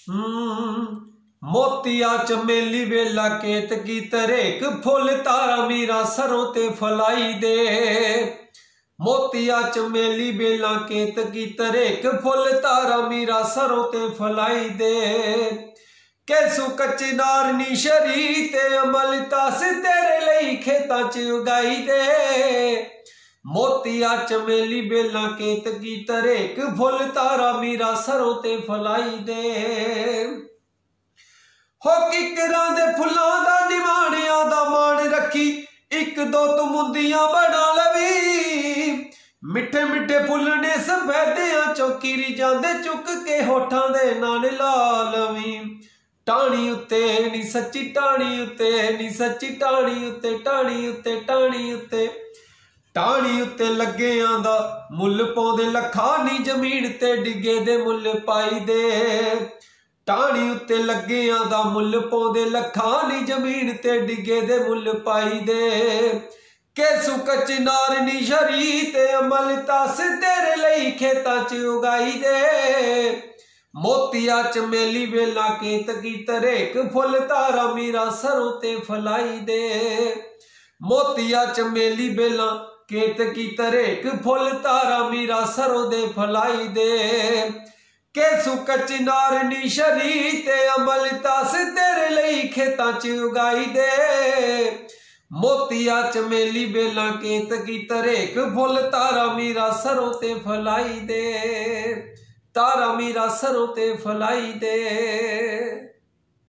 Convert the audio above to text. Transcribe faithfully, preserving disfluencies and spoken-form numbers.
हम्म, मोतिया चमेली वेला केत की तरेक फुल तारा मीरा सरों ते फलाई दे। मोतिया चमेली बेला केत की तरेक फुल तारा मीरा सरों ते फलाई दे। कैसू कच्ची नारनी शरी ते अमल तास तेरे लई खेतां च उगाई दे। मोतिया चमेली बेला केत की तरेक फुल तारा मीरा सरों ते फलाई दे। हो किकरां दे फुल्लां दा निवाणियां दा मान रखी, एक दो तू मुंदियां बना लवी। मिठे मिठे फुल ने सफेदियां चौकीरी जांदे चुक के होठां दे नाल ला लवी। टाणी उत्ते नी सच्ची टाणी उत्ते नी सच्ची टाणी उत्ते टाणी उत्ते टाणी उत्ते टाणी उत्ते लग्गियां दा मुੱਲ पाउंदे लखां नी जमीन ते डिगे दे मुੱਲ पाई दे। टाणी उत्ते लग्गियां दा मुੱਲ पाउंदे लखां नी जमीन ते डिगे दे मुੱਲ पाई दे। कैसू कच्ची नारनी शरी ते अमल तास तेरे लई खेतां च उगाई दे। मोतिया चमेली वेला केत की तरेक फुल तारा मीरा सरों ते फलाई दे। मोतिया चमेली बेला केत की तरेक फुल तारा मीरा सरों दे फलाई दे। कैसू कच्ची नारनी शरी ते अमल तास तेरे लई खेतां च उगाई दे। मोतिया चमेली बेला केत की तरेक फुल तारा मीरा सरों ते फलाई दे। तारा मीरा सरों ते फलाई दे।